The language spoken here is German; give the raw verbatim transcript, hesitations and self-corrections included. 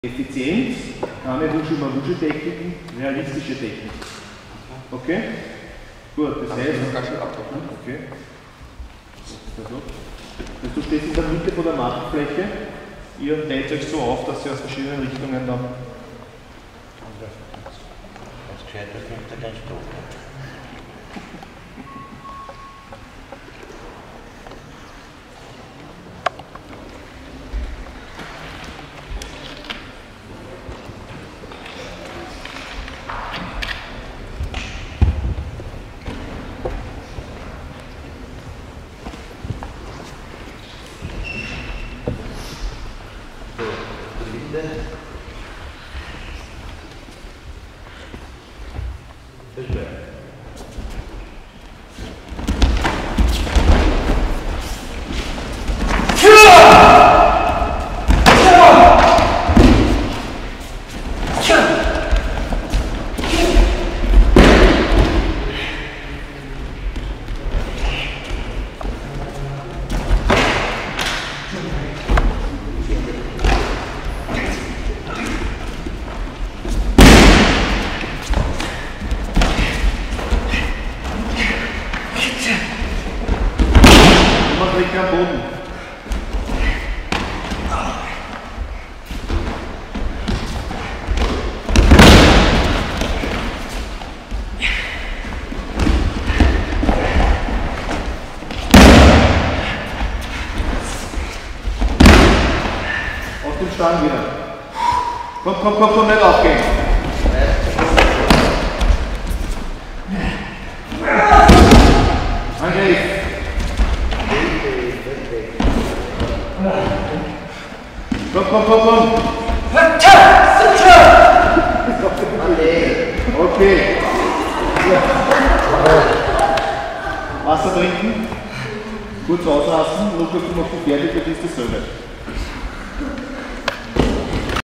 Effizienz, keine Wusche-Wusche-Techniken, realistische Techniken. Okay? Gut, das heißt. Okay. Also, du stehst in der Mitte von der Mattenfläche, ihr teilt euch so auf, dass ihr aus verschiedenen Richtungen dann. Das gescheit wird nicht der ganz doof. Am Boden. Auf den Stand wieder. Komm, komm, komm, komm, nicht aufgehen. Angriff. Komm, komm, komm, komm! Okay. Wasser trinken, kurz auslassen, Lukas, du machst die fertig, das ist dasselbe.